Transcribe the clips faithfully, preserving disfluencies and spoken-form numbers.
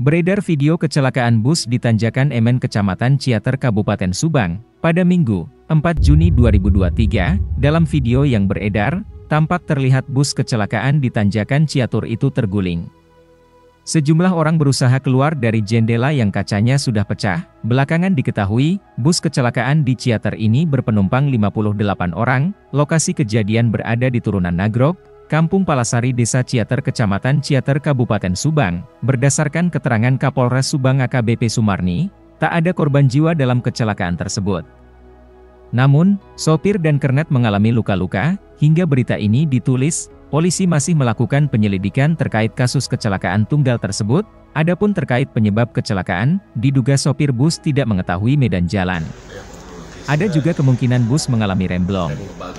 Beredar video kecelakaan bus di Tanjakan Emen Kecamatan Ciater Kabupaten Subang, pada Minggu, empat Juni dua ribu dua puluh tiga. Dalam video yang beredar, tampak terlihat bus kecelakaan di Tanjakan Ciatur itu terguling. Sejumlah orang berusaha keluar dari jendela yang kacanya sudah pecah. Belakangan diketahui, bus kecelakaan di Ciater ini berpenumpang lima puluh delapan orang. Lokasi kejadian berada di Turunan Nagrog, Kampung Palasari, Desa Ciater, Kecamatan Ciater, Kabupaten Subang. Berdasarkan keterangan Kapolres Subang A K B P Sumarni, tak ada korban jiwa dalam kecelakaan tersebut. Namun, sopir dan kernet mengalami luka-luka. Hingga berita ini ditulis, polisi masih melakukan penyelidikan terkait kasus kecelakaan tunggal tersebut. Adapun terkait penyebab kecelakaan, diduga sopir bus tidak mengetahui medan jalan. Ada juga kemungkinan bus mengalami remblong.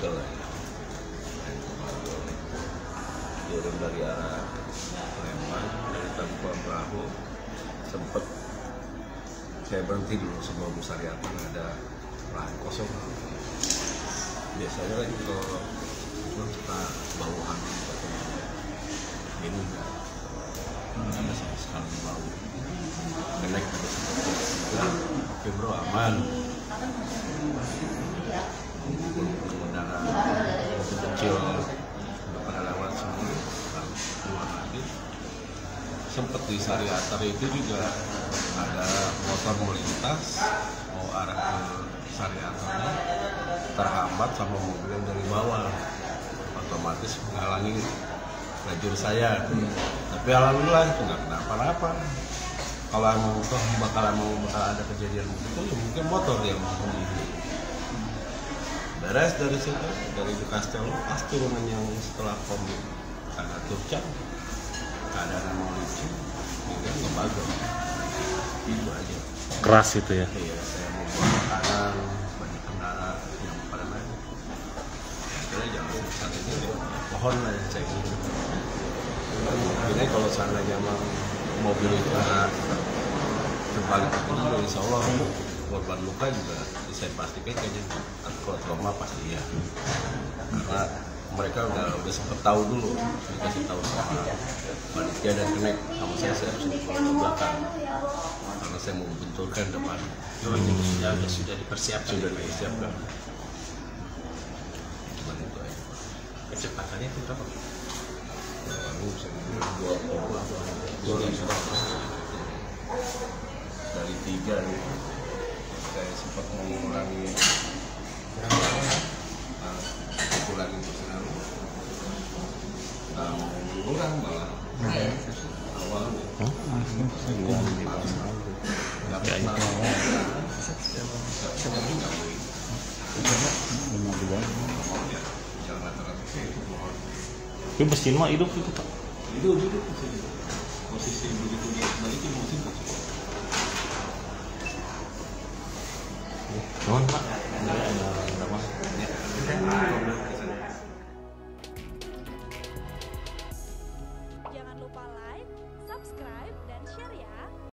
Turun dari arah Lembang, dari Tampuan Perahu, sempat saya berhenti dulu sebelum Syariatan ada lahan kosong. Biasanya kan kalau kita bauan ini enggak ada sama sekali bau. Kenek oke bro, aman. Pengendara kecil pada lewat semua keluar lagi. Sempat di Syariatar itu juga ada motor melintas mau arah ke Syariatarnya, terhambat sama mobil yang dari bawah, otomatis menghalangi lajur saya. hmm. Tapi alhamdulillah itu nggak kenapa-napa. Kalau emang toh bakal emang bakal ada kejadian begitu, ya mungkin motor yang menghubungi. Beres dari situ, dari di Castello, pas turunan yang setelah pom ada turcap, keadaan emang lucu, mungkin ngebagal. Itu aja. Keras itu ya? Iya, saya mau buat makanan, banyak kendara yang pada naik. Akhirnya jangan besar ini, pohon lah yang saya ingin. Ini kalau seandainya emang mobil itu terbalik begini, insya Allah korban luka juga bisa pastikan kayaknya kalau trauma pasti ya. Karena mereka udah udah sempat tahu dulu, dikasih tahu sama panitia dan kenek sama saya, saya harus pulang ke belakang karena saya mau benturkan depan. Oh, jadi sudah sudah dipersiapkan. Sudah dipersiapkan. Cuma itu aja. Kecepatannya itu berapa? Lalu saya dua dua dari tiga nih. Saya sempat mengurangi pukulan itu selalu kurang malah awalnya Itu mesin mah hidup itu Pak? hidup hidup posisi begitu.